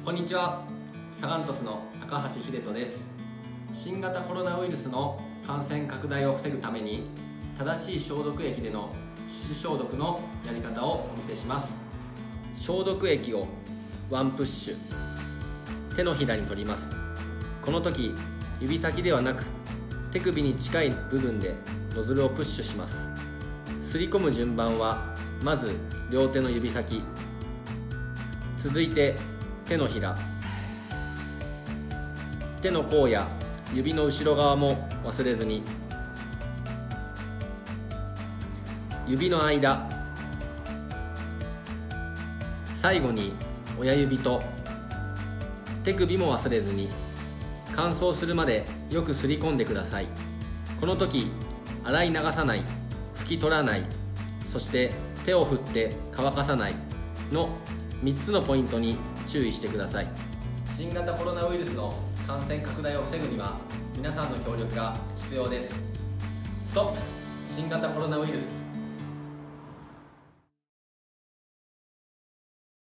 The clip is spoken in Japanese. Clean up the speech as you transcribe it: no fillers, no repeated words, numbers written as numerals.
こんにちは。サガン鳥栖の高橋秀人です。新型コロナウイルスの感染拡大を防ぐために正しい消毒液での手指消毒のやり方をお見せします。消毒液をワンプッシュ、手のひらに取ります。この時指先ではなく手首に近い部分でノズルをプッシュします。すり込む順番はまず両手の指先、続いて手のひら、手の甲や指の後ろ側も忘れずに、指の間、最後に親指と手首も忘れずに、乾燥するまでよくすり込んでください。この時洗い流さない、拭き取らない、そして手を振って乾かさないの3つのポイントに注意してください。新型コロナウイルスの感染拡大を防ぐには皆さんの協力が必要です。ストップ新型コロナウイルス。